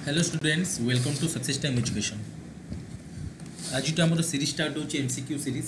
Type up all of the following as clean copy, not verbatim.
Hello students, welcome to success time education. आज तो आम सीरीज स्टार्ट हो एमसीक्यू सीरीज।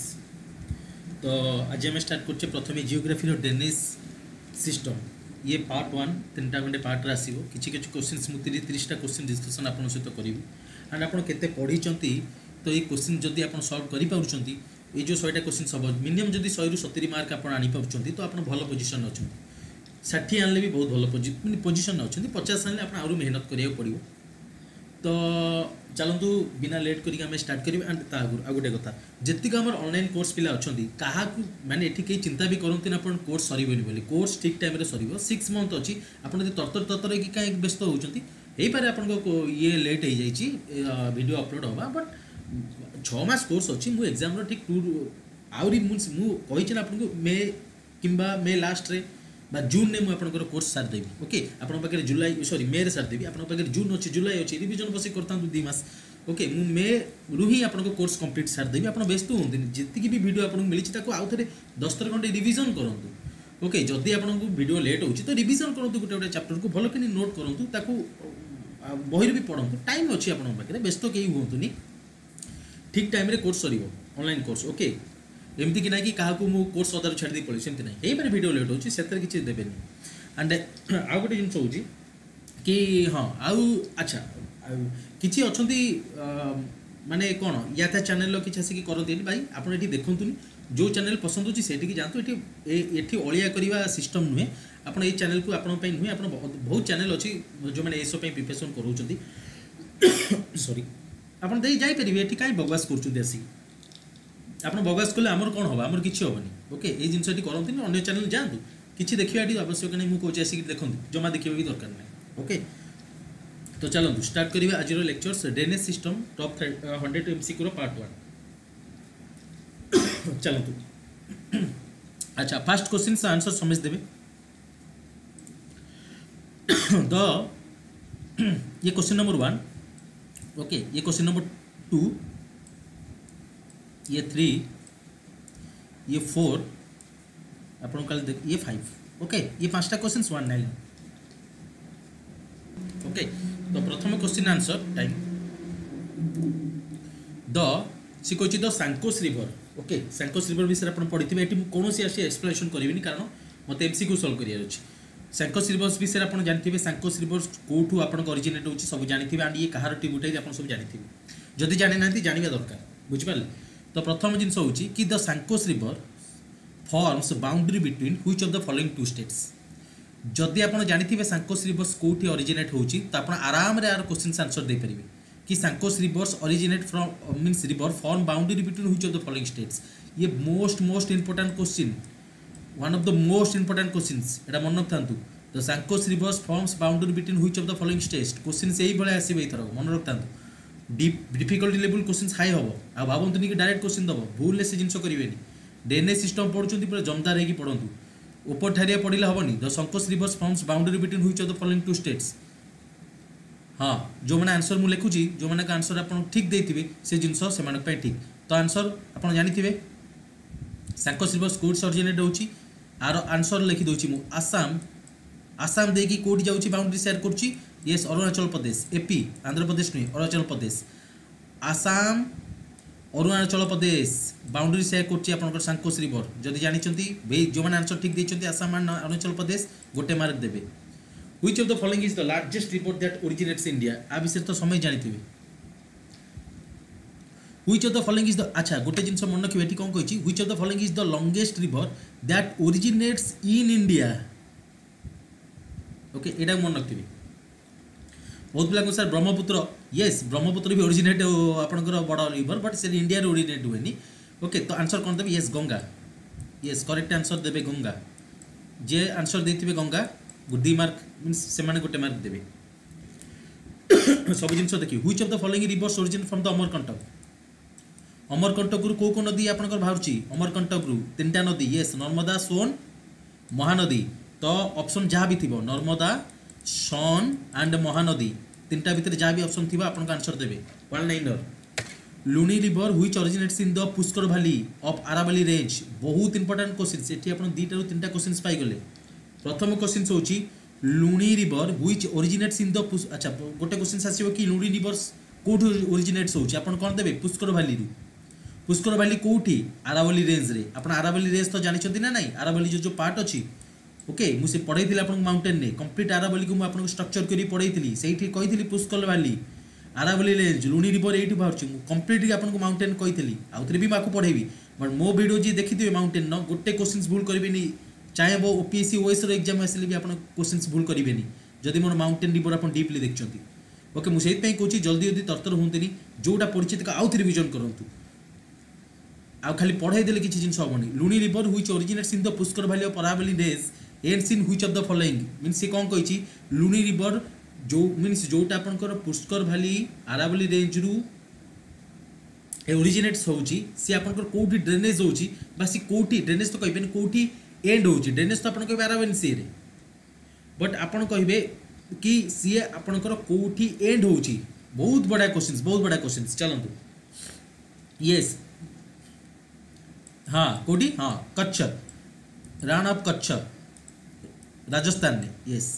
तो आज आम स्टार्ट कर प्रथम जियोग्राफी ड्रेनेज सिस्टम। ये पार्ट वन तीन टा खंडे पार्ट आसो कि क्वेश्चन मुझे 30टा क्वेश्चन डिस्कसन आप सहित करी एंड आप पढ़ी तो ये क्वेश्चन जदि आप सल्व कर ये जो 100टा क्वेश्चन सब मिनिमम जब 100 रू 70 मार्क आप आनीपार तो आप भल पोजिशन अच्छा 60 आनले भी बहुत भल पोजिशन अच्छा 50 आनले आप मेहनत करा पड़ो। तो चलतु बिना लेट करके स्टार्ट करें एंड आ गोटे कथा जी आम ऑनलाइन कोर्स पिला अच्छा क्या माने ये कहीं चिंता भी करती ना आप कोर्स सर कोर्स ठीक टाइम सर 6 मंथ अच्छी आप तरतर कि कहीं व्यस्त होती आपको ये लेट हो जाए वीडियो अपलोड होगा बट 6 मास कोर्स अच्छी मुझे एग्जाम ठीक आहरी मुझे आपको मे कि मे लास्ट रे बा जून ने मुझे कोर्स सारदेवी। ओके आपे जुलाई सॉरी मे रे सारदेवी आपे जून अच्छी जुलाई अच्छी रिविजन बस करता 2 मास। ओके मु मे रू ही आपको कोर्स कंप्लीट सारदेवी आप व्यस्त हूँ जी भी वीडियो आपको मिली आउ थे 10 खंडे रिविजन करूँ। ओके जदि आपको वीडियो लेट हो तो रिविजन करूँ गोटे गोटे चैप्टर को भल कि नोट करूँ बही भी पढ़ूँ टाइम अच्छी आपके व्यस्त कहीं हूँ ठीक टाइम रे course sir online course. Okay एमती कि ना कि क्या कोर्स अदार छाड़ी पड़े सेमती ना यही पारे वीडियो लेट होची सेतर किछि देबेनी एंड आउ गोटे जिनस होची कि हाँ आउ अच्छा किछि अछंती माने कोन या था चैनल लो किछि आसी करंती भाई आपण एठी देखंतुनी जो चैनल पसंद होची सेठी की जानतु एठी अलिया करिवा सिस्टम नुहे आपण ए चैनल को आपण पई नुहे आपण बहुत चैनल अछि जो माने एसो पई प्रिपरेशन करूचंती सॉरी आपण देई जाई परिबे एठी काई बकवास करचुंती आसी आप बगास कले आमर कौन हम आमर किसी हेनी। ओके ये जिनस करते अन्य चैनल जातु कि देखा ये आवश्यक नहीं मुझे आसिक देखते जमा देखा भी दरकार नहीं। ओके तो चलते स्टार्ट करिए आज lectures drainage system top 100 MCQ part 1। चलतु अच्छा फास्ट क्वेश्चन आंसर समझ देवे द ये क्वेश्चन नंबर 1। ओके ये क्वेश्चन नंबर 2 ये 3 ये 4 अपन कल देख ये 5। ओके ये 5टा क्वेश्चन 1 9। ओके तो प्रथम क्वेश्चन आंसर टाइम द सिकोची the Sankosh river. Okay Sankosh river विषय अपन पढ़ी ये कौन सी आसी एक्सप्लेनेशन करेंगे कारण मत एमसीक्यू सॉल्व करियर अछि। सांकोस रिवर विषय आप जानते सांकोस रिवर कौटू आप ओरिजिनेट होची सब जानते एंड ये कहार ट्रिब्यूटाइज आप सब जानते जदि जानि ना जानवा दरकार बुझिपारे। तो प्रथम जिनस होची कि the Sankosh river forms boundary between which of the following 2 states. जदि आप जानते सांकोस रिवर्स कोठी ओरिजिनेट होची तो आप आराम रे आर क्वेश्चन आंसर दे परिबे कि Sankosh rivers originate from means river form boundary between which of the following states. ये most important question one of the most important questions एटा मन रखतांतु। The Sankosh rivers forms boundary between which of the following states question से यही भले आसीबे इथर मन रखतांतु। डिफिकल्टी लेवल क्वेश्चन हाई हम आ भावतुनि कि डायरेक्ट क्वेश्चन दब भूल से जिन करेंगे ड्रेनेज सिस्टम पढ़ुंट पूरा जमदार होगी पढ़ु ऊपर ठारिया पढ़ले हेनी the Sankosh rivers forms boundary between which of the following 2 states. हाँ जो मैंने आंसर मुझे लिखुची जो मैंने आंसर आप ठीक देते से जिनस से ठीक तो आंसर आप जानते सांकोस रिवर्स कोर्स ओरिजिनेट होची आर आंसर लिखिदे मु आसाम आसाम देखिए कौटी जाऊँगी बाउंड्री शेयर करुच्ची येस अरुणाचल प्रदेश एपी आंध्र प्रदेश नुहे अरुणाचल प्रदेश आसाम अरुणाचल प्रदेश बाउंड्री शेयर कर सांकोस रिवर जदि जानते जो मैंने आंसर ठीक देते आसाम एंड अरुणाचल प्रदेश गोटे मार्क देवे। Which of the following is the largest river that originates India आ विषय तो समय जानते which of the following is the अच्छा गोटे जिनस मन रखिए ये कौन कही which of the following is the longest river that originates in India. Okay यहाँ मन रखिए बहुत पिला सर ब्रह्मपुत्र येस ब्रह्मपुत्र भी ओरिजिनेट आपंकर बड़ रिवर बट से इंडिया ओरिजिनेट हुए। ओके तो आंसर कौन देवे yes Ganga yes correct answer देवे गंगा जे आंसर देते गंगा 2 मार्क मीन्स से गोटे मार्क देवे सब जिन देखिए which of the following rivers origin from the Amarkantak Amarkantak को नदी आपंकर बाहर अमरकंटक 3टा नदी येस नर्मदा सोन महानदी तो ऑप्शन जहाँ भी थी नर्मदा सोन एंड महानदी 3टा भितर जहाँ भी ऑप्शन थी आपको आंसर देवे 1-9 Luni river which originates in the Pushkar valley of Aravalli range बहुत इंपोर्टेंट क्वेश्चन ये आप 2 टा 3टा क्वेश्चन पाइगले। प्रथम क्वेश्चन होची Luni river which originates in the अच्छा गोटे क्वेश्चन आसो कि लुणी रिवर्स कौटू ओरिजिनेट्स होची आपण कोन देबे पुष्कर वैली रु पुष्कर वैली कोठी आरावली रेंज रे आपण आरावली रेंज तो जानिछथि ना नाही आरावली जो पार्ट अछि ओके मुझे पढ़ाई आपन माउंटेन ने कंप्लीट आरावली को मुझे स्ट्रक्चर करी पढ़ाई से कही Pushkar valley Aravalli range Luni river ये बाहर कंप्लीटली आपको माउंटेन कही आउ थे भी आपको पढ़ेबी बट मो वीडियो जी देखिए माउंटेन न गोटे क्वेश्चन भूल करेंगे चाहे वो ओपीएससी ओएस एग्जाम आसे भी आप क्वेश्चन भूल करेंगे जदि मोर माउंटेन रिवर आप डीपली देखते ओके मुझे कहूँ जल्दी जल्दी तरतर हूँ जोटा पढ़ी आउ थे रिविजन करूँ आ खाली पढ़ाई देले किसी जिन हेनी Luni river which originates in the Pushkar valley of Aravalli range ends in which of the following means से कौन कही लुणी रिवर जो मीन्स जोटा आपंकर पुष्कर वैली आरावली रेंज रु ओरिजिनेट्स होची सी आपंकर कोठी ड्रेनेज होची बा सी कोठी ड्रेनेज तो कहबेन कोठी एंड होची ड्रेनेज तो आपन कहबे आरावली सी रे बट आपन कहबे कि सी आपनकर कोठी एंड होची बहुत बड़ा क्वेश्चंस चलंतु यस हाँ कोठी हाँ कच्छ रण ऑफ कच्छ राजस्थान ने यस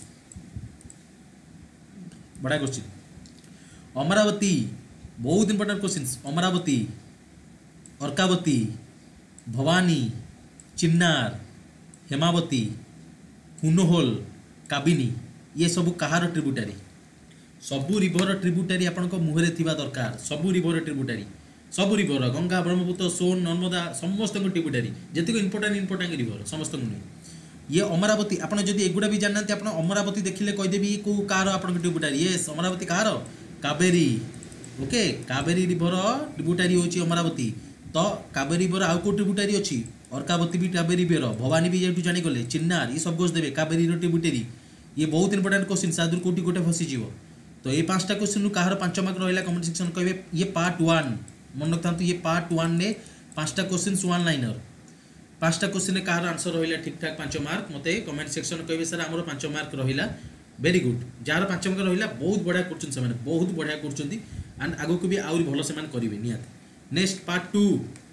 बड़ा क्वेश्चन अमरावती बहुत इंपोर्टेंट क्वेश्चंस अमरावती अर्कावती भवानी चिन्नार हेमावती हुनहोल काबिनी ये सब कहार ट्रिब्यूटारी सबू रिवर ट्रिब्यूटारी आपन मुहरे थिबा दरकार सबू रिवर ट्रिब्यूटारी सब रिवर गंगा ब्रह्मपुत्र सोन नर्मदा समस्त ट्रिब्यूटारी जितक इंपोर्टाट रिवर समस्त ये अमरावती आपन जदि एगुड़ा भी जानते आप अमरावती देखिले कहीदेवी कौ कार आप ट्रिब्यूटारी येस अमरावती कार Kaveri okay Kaveri river tributary होची अमरावती तो कावेरी रिवर आउ को ट्रिब्यूटारी अच्छी अर्कावती भी कावेरी रिवर भवानी भी जेठू जानीगले चिन्नार ये सब गोस देवे कावेरी ट्रिब्यूटारी ये बहुत इंपोर्टेंट क्वेश्चन सादुर कोटी गोटे फसीज तो ये 5टा क्वेश्चन कहार 5 मार्क रहा कमेंट सेक्शन कहे ये पार्ट 1 मन रखता ये पार्ट 1 ने 5टा क्वेश्चन 1 लाइनर 5टा क्वेश्चन कहार आंसर रहा ठीक ठाक 5 मार्क मते कमेंट सेक्शन कहे सर आमर 5 मार्क रहा वेरी गुड जार 5 मार्क रहा बहुत बढ़िया कर बहुत बढ़िया कर एंड आगो को भी आउरी भल से करेंगे निहाती next part 2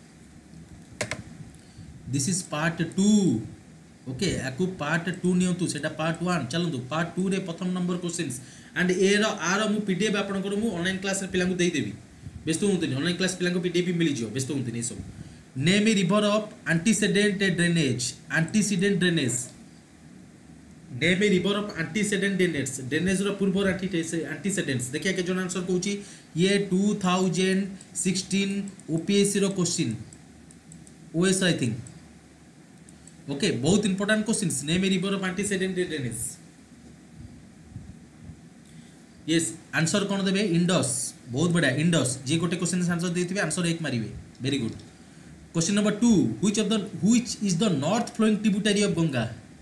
this is part 2 okay आपको पार्ट 2 नियंतु सेटा पार्ट 1 चलतु पार्ट 2 रे प्रथम नंबर क्वेश्चंस एंड ए आर मु पीडीएफ आपनकर मु ऑनलाइन क्लास रे पिलांकु देई देबी व्यस्त होंतनी ऑनलाइन क्लास पिलांकु पीडीएफ मिल जियो व्यस्त होंतनी सब name a river of antecedent drainage name a river of antecedent drainage रो पूर्व एंटीसीडेंट्स देखिए के जन आंसर कहूची ये 2016 ओपीएससी रो क्वेश्चन ओएस आई थिंक ओके बहुत important questions name a river of antecedent drainage yes answer कौन देबे इंडस बहुत बढ़िया इंडस जे गोटे क्वेश्चन आंसर देथिबे आंसर 1 मारिबे very good question number 2 which is the north flowing tributary of Ganga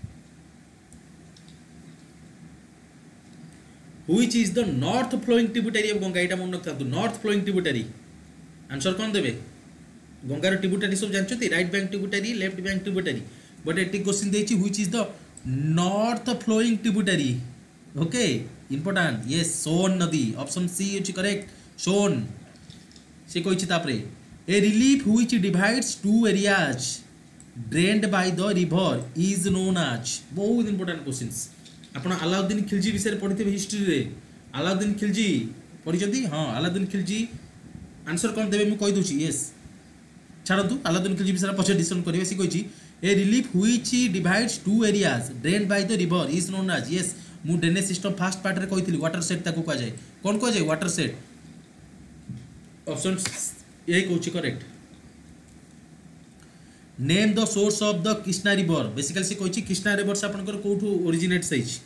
which is the north flowing tributary of Ganga एटा मन रखता नॉर्थ फ्लोइंग ट्रिब्यूटरी आंसर कौन देबे गंगार ट्रिब्यूटरी सब जानछथि right bank tributary left bank tributary but एटी क्वेश्चन देछि which is the north flowing tributary okay important yes Son नदी option C is correct Son से कहि तापरे a relief which divides two areas drained by the river is known as बहुत important questions आपण अलाउद्दीन खिलजी विषय पढ़िथे history रे अलाउद्दीन खिलजी पढ़िछथि हां अलाउद्दीन खिलजी आंसर कोन देबे मु कहि दोछि यस छाड़ू अलाउद्दीन खिलजी विषय पछे डिस्कशन करिवे सी कहि a relief which divides two areas drained by the river is known as yes मु ड्रेनेज सिस्टम फास्ट पार्ट रे कहितली वाटर सेट ताको कह जाय कोन कह जाय वाटर सेट ऑप्शन ए कोची correct name the source of the Krishna river basically से कहिछि कृष्णा रिवर से आपनकर कोठू ओरिजिनेट सैछ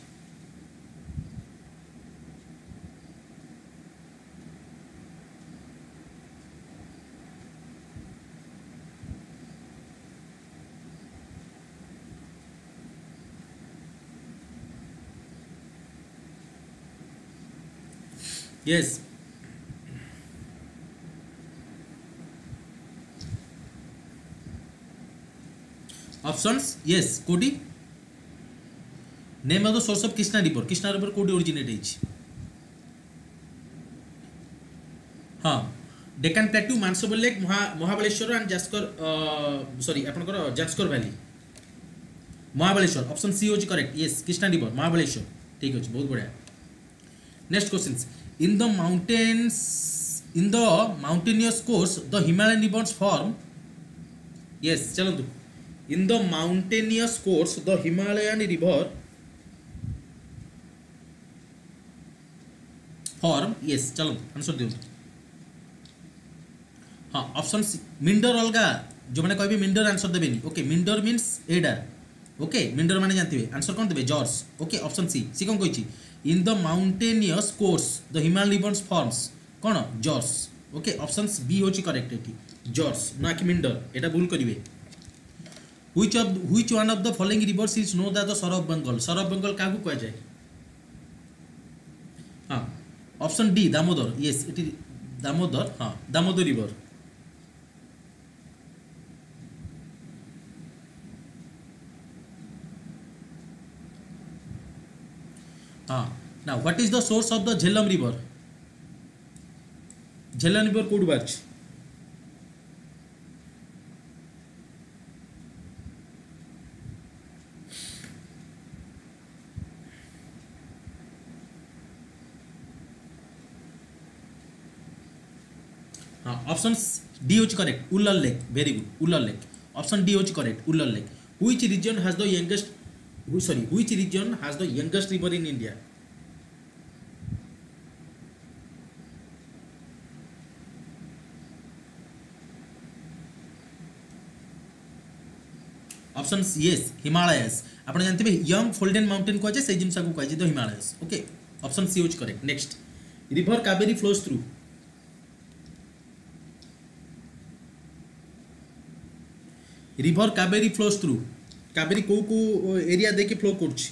yes options yes कोडी name of the source of Krishna river कोडी ओरिजिनेट है हाँ Deccan plateau Manasbal lake Mahabaleshwar and Zanskar sorry आपनकर Zanskar valley Mahabaleshwar option C होची correct yes Krishna river Mahabaleshwar ठीक अछि बहुत बढ़िया next questions in the mountainous course the Himalayan rivers form yes चलନ୍ତୁ in the mountainous course the Himalayan river form yes चलନ୍ତୁ आंसर दियो हाँ ऑप्शन मिंडर अलगा जो मैंने कहबे मिंडर आंसर देबेनी ओके मिंडर मींस एडा ओके मिंडर माने जानथिबे आंसर कोन देबे जॉर्ज ओके ऑप्शन सी कोन कहछि in the mountainous course the Himalayan rivers forms कोन जॉर्ज ओके ऑप्शन बी होछि करेक्ट एठी जॉर्ज ना कि मिंडर एटा भूल करिवे which one of the following rivers is known the sorrow of Bengal काहू कहै जाय हां ऑप्शन डी दामोदर यस एठी दामोदर हां दामोदर रिवर हाँ now what is the source of the Jhelum river कोड बाच हाँ ऑप्शन डी होची correct Wular lake very good Wular lake option D होची correct Wular lake which region has the youngest which region has the youngest river in India option yes Himalayas आपण जानते young फोल्डेन mountain को से जिनसा को कहे the Himalayas okay option C is correct next river Kaveri flows through river Kaveri flows through Kaveri को area देके flow करछि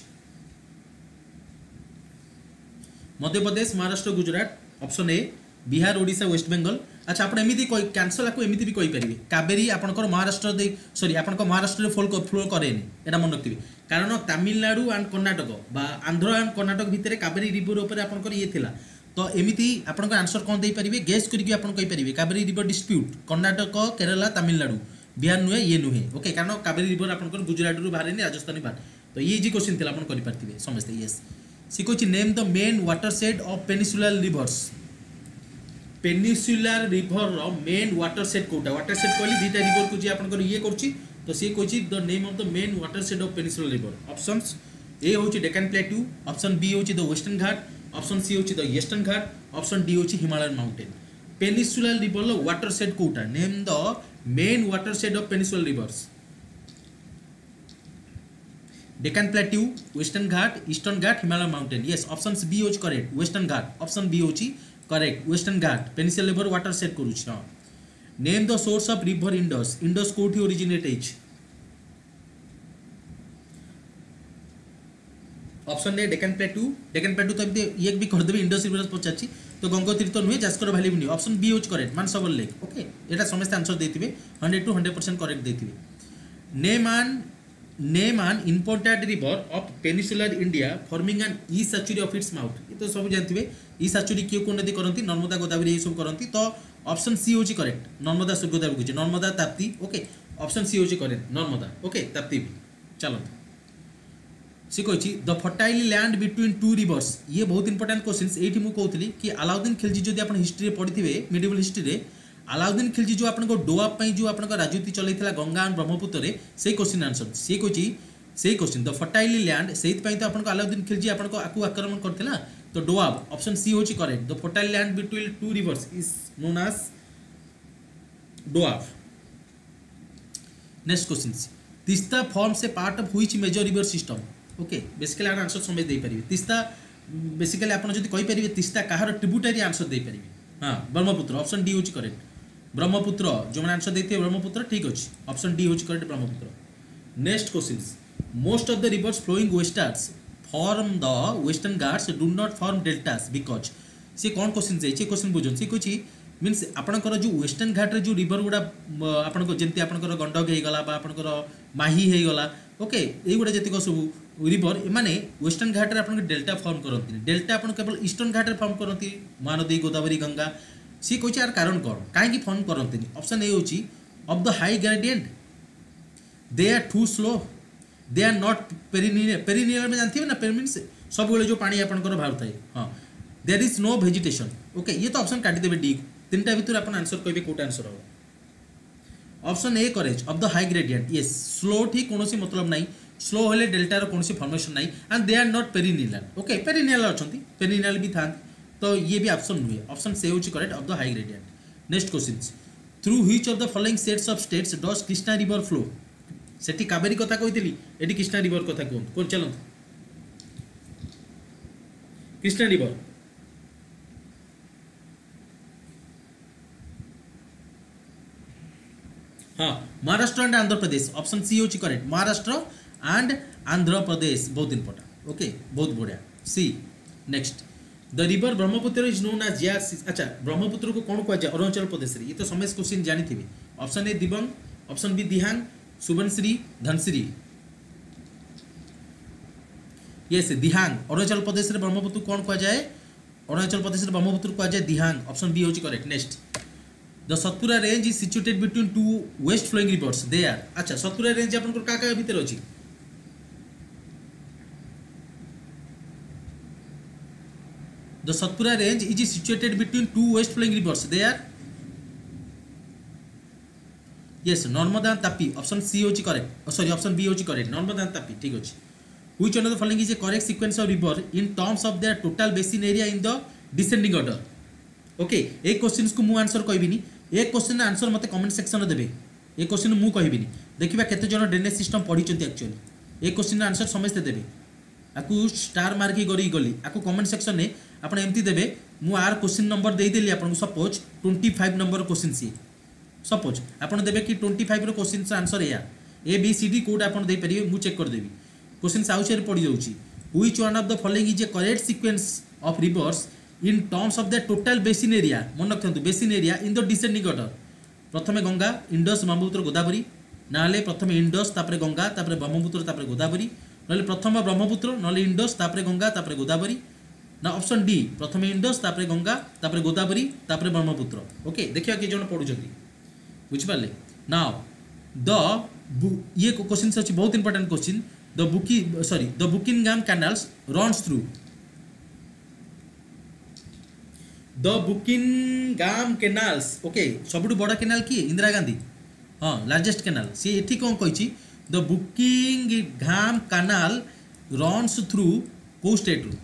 Madhya Pradesh Maharashtra Gujarat option A Bihar Odisha West Bengal अच्छा आप एमती कैंसल आपको एमती भी कहींपारे कावेरी आपंकर महाराष्ट्र दे सॉरी आपंकर महाराष्ट्र फ्लो करेनि एटा मन रखिए कारण तमिलनाडु एंड कर्णाटक बा आंध्र एंड कर्णाटक भितर कावेरी रिवर उपर आपंकर ये थिला तो एमती आपंकर आंसर कौन दे पारिबे गेस करके आपन कहि पारिबे कावेरी रिवर डिस्प्यूट कर्णाटक केरला तमिलनाडु बिहार नुहे ये नुहे ओके कारण कावेरी रिवर आपंकर गुजरात रु बाहर राजस्थान बाहर तो ये जी क्वेश्चन थिला आपन करि पारथिबे समझते यस सी कोची name the main watershed of peninsular rivers peninsular river रो मेन वाटर शेड कोटा वाटर शेड कहली दुटा रिवर को जे आपन ये करछि तो सी कोछि the name of the main watershed of peninsular river options A होछि डेक्कन प्लेट्यू ऑप्शन बी होछि the Western Ghat option C होछि the Eastern Ghat option D होछि हिमालयन माउंटेन पेनिसुलर रिवर रो वाटर शेड कोटा name the main watershed of peninsular rivers Deccan plateau Western Ghat Eastern Ghat Himalayan mountain yes option B होछि correct Western Ghat option B होछि correct Western Ghat peninsular river watershed करूछ name the source of river Indus कोठी originates option A Deccan plateau तो ये भी कर देबे Indus river पचाची तो गंगोत्री तो नुहे जास्कर वैली भी ऑप्शन बी होच करेक्ट मानसरोवर लेक ओके एटा समस्त आंसर देथिबे 100 to 100% करेक्ट देथिबे name an important river of peninsular India forming an estuary of its mouth ये तो सब जानथिबे ई सैचुरी कियो कोन नदी करंती नर्मदा गोदावरी ये सब करंती तो ऑप्शन सी होची करेक्ट नर्मदा गोदावरी कुछ Narmada Tapti okay option C होची करेक्ट नर्मदा ओके ताप्ती चलो सी कहि the fertile land between two rivers ये बहुत इंपोर्टेंट क्वेश्चंस एठी मु कहउतली कि अलाउद्दीन खिलजी जदि आपण हिस्ट्री पढिथिबे मिडिवल हिस्ट्री रे अलाउद्दीन खिलजी जो आपन को डोआब पई जो आपन को राजनीति चलैथिला गंगा और ब्रह्मपुत्र रे सेही क्वेश्चन आंसर सी कहि सेही क्वेश्चन द फर्टाइल लैंड सेही पई तो आपन को अलाउद्दीन खिलजी आपन को आकु आक्रमण करथिला तो डोआब ऑप्शन सी होची correct the fertile land between two rivers is known as doab next question Teesta forms a part of which major river system okay basically आन आंसर समझ दे पारिबे तीस्ता बेसिकली आपण जदि कहि पारिबे तीस्ता काहर ट्रिब्यूटरी आंसर दे पारिबे हां ब्रह्मपुत्र ऑप्शन डी होची करेक्ट ब्रह्मपुत्र जो मैंने आंसर देते ब्रह्मपुत्र ठीक अच्छे ऑप्शन डी होची correct Brahmaputra next question most of the rivers flowing westwards from the Western Ghats do not form deltas because से कौन क्वेश्चन जाइए क्वेश्चन बुझन से कुछ मीन्स आपणकर जो वेस्टर्न घाट रे जो रिवर गुड़ा आपण जमी आपणकर गंडक हो गला आपणकर माही हो गला ओके ये गुड़ा जतिक सब रिवर माने वेस्टर्न घाट रे आपन डेल्टा फॉर्म करती डेल्टा आपन केवल ईस्टर्न घाट रे फॉर्म करती महानदी गोदावरी गंगा सी कह यार कारण कौन कहीं फॉर्म करती ऑप्शन ए होची of the high gradient they are too slow they are not perennial perennial में जानथिबे ना पेरि मींस सब बेले जो पानी आपनकर बाहर थाए हां there is no vegetation okay ये तो ऑप्शन काटी देबे डी तीनटा भीतर अपन आंसर कहबे कोटा आंसर हो option A correct of the high gradient yes slow ठीक कोनोसी मतलब नाही स्लो होले डेल्टा रो कोनोसी फॉर्मेशन नाही and they are not perennial okay perennial अछंती पेरिनियल भी थान तो ये भी ऑप्शन नुहे ऑप्शन से होची correct of the high gradient next question through which of the following sets of states does Krishna river flow सेठी कावेरी कथा कहितली एटी कृष्णा रिवर कथा कोन चलन कृष्णा रिवर हाँ Maharashtra and Andhra Pradesh option C होची करेक्ट महाराष्ट्र एंड आंध्र प्रदेश बहुत इंपोर्टेंट ओके बहुत बढ़िया सी next the river Brahmaputra is known as या अच्छा ब्रह्मपुत्र को कौन कह अरुणाचल प्रदेश रे ये तो समस्त क्वेश्चन जानी थी option A Dibang option B Dihang Subansiri Dhansiri yes Dihang Arunachal Pradesh रे ब्रह्मपुत्र कौन कह जाए अरुणाचल प्रदेश रे ब्रह्मपुत्र कह जाए दिहांग ऑप्शन बी होची correct next the Satpura range is situated between two west flowing rivers they are अच्छा सतपुरा रेंज आपन को का भीतर अछि the Satpura range is situated between two west flowing rivers they are yes Narmada and Tapi option C होची correct sorry option B होची correct Narmada and Tapi ठीक अछि which one of the following is a correct sequence of river in terms of their total basin area in the descending order okay एक questions को मु answer कहबिनी एक question answer मते comment section में देबे ए क्वेश्चन मु कहबिनी देखिबा केते जन ड्रेनेज सिस्टम पढी चंती एक्चुअली ए क्वेश्चन आंसर समस्त देबे आकु स्टार मार्क गरी गली आकु कमेंट सेक्शन में आपण एमती देबे मु आर क्वेश्चन नंबर देई देली आपण सपोज 25 नंबर क्वेश्चन सी सपोज आपण देबे कि 25 रो क्वेश्चन आंसर या A B C D code आपण देई परिबे मु चेक कर देबी क्वेश्चन आउचर पड़ी जाउची which one of the following is a correct sequence of rivers in terms of the total basin area मन रखु basin area in the descending order प्रथमे गंगा इंडस ब्रह्मपुत्र गोदावरी नाले प्रथमे इंडस तापरे गंगा तापरे ब्रह्मपुत्र तापरे गोदावरी नाले प्रथम ब्रह्मपुत्र नाले इंडस तापरे गंगा तापरे गोदावरी ना ऑप्शन डी प्रथमे इंडस तापरे गंगा तापरे गोदावरी तापरे ब्रह्मपुत्र ओके देखिया कि जण पढुछथि बुझ पाले नाउ द ये क्वेश्चन अछि बहुत important question the Buckingham canals runs through the Buckingham canals okay सबुठ बड़ा कैनाल किए इंदिरा गांधी हाँ लार्जेस्ट कैनाल सी एठी कौन कही the Buckingham canal runs through को स्टेट रू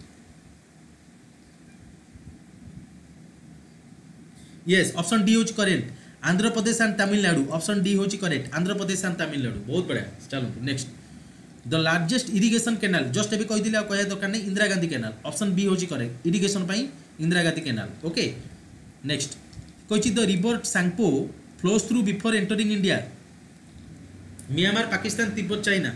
यस ऑप्शन डी होची correct Andhra Pradesh and Tamil Nadu option D होची करेक्ट आंध्र प्रदेश एंड तमिलनाडु बहुत बढ़िया चलो next the largest irrigation canal just एबे कहि दिले कहया दरकार नै Indira Gandhi canal option B होची करेक्ट इरिगेशन पई Indira Gandhi canal okay next कहि the river Tsangpo flows through before entering India Myanmar Pakistan Tibet China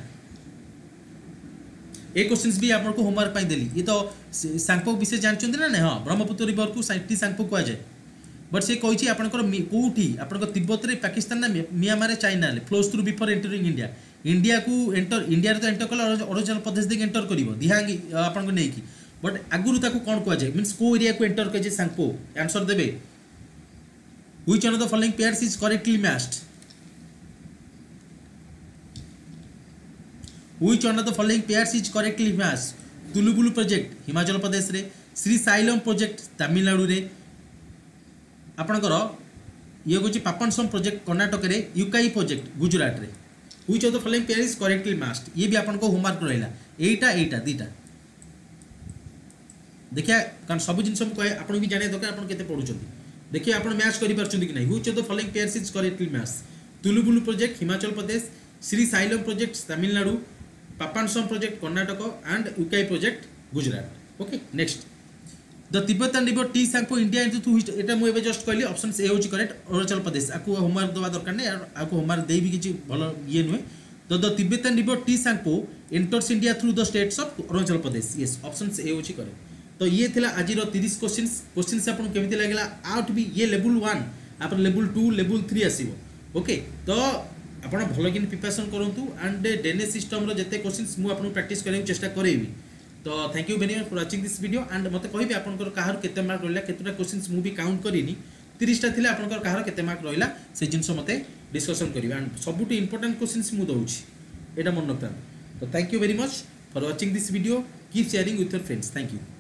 ए क्वेश्चंस भी आपन को होमवर्क पई देली ये तो सांगपो विषय जानचोंदी ना हां ब्रह्मपुत्र रिवर को साइटी सांगपो कह जाय बट से कहि आपनकर कोठी आपनकर तिब्बत रे पाकिस्तान ना म्यांमार चाइना ले flows through before entering India India को एंटर इंडिया रे तो एंटर कला अरुणाचल प्रदेश दे एंटर करिवो दिहांगी आपन को नै की बट आगुरु ताको कोन को जाय मींस को एरिया को एंटर कजे सांगपो आंसर देबे which one of the following pairs is correctly matched which one of the following pairs is correctly matched Tulbul project Himachal Pradesh रे श्री साइलम प्रोजेक्ट तमिलनाडु रे आपनकर ये होची पापनसम प्रोजेक्ट कर्नाटक रे यूकाई प्रोजेक्ट गुजरात रे which of the following pair is correctly matched ये भी आपन को होमवर्क रहला एटा दीटा देखिए कारण सब जिन कहे आपन भी जाने दरकार आपन केते पढुचंती देखिए आपन मैच करि परचंती कि नै which of the following pairs is correctly matched Tulbul project Himachal Pradesh Srisailam project Tamil Nadu Papanasam project Karnataka and Ukai project Gujarat okay next the Tibetan river Tsangpo India into to एटा मु एबे जस्ट कहली ऑप्शन ए होची करेक्ट अरुणाचल प्रदेश आकु होमवर्क दवा दरकार नै आकु होमवर्क देई भी किछि भलो ये नुहे तो the Tibetan river Tsangpo enters India through the states of Arunachal Pradesh yes option A होची करेक्ट तो ये थिला आज रो 30 क्वेश्चंस आपन केमिति लागला आउट भी ये लेवल 1 आपन लेवल 2 लेवल 3 आसीबो ओके तो आपन भलो किन प्रिपरेशन करंतु एंड ड्रेनेज सिस्टम रो जते क्वेश्चंस मु आपन प्रैक्टिस करे चेष्टा करेबी तो thank you very much for watching this video and मते कहबे आपनकर काहर केते मार्क रहला केतुटा क्वेश्चंस मु भी काउंट करिनी 30 टा थिले आपनकर काहर केते मार्क रहला से जिंस मते डिस्कशन करिबा एंड सबुटु इंपोर्टेंट क्वेश्चंस मु दउची एटा मन रखता तो thank you very much for watching this video, keep sharing with your friends, thank you.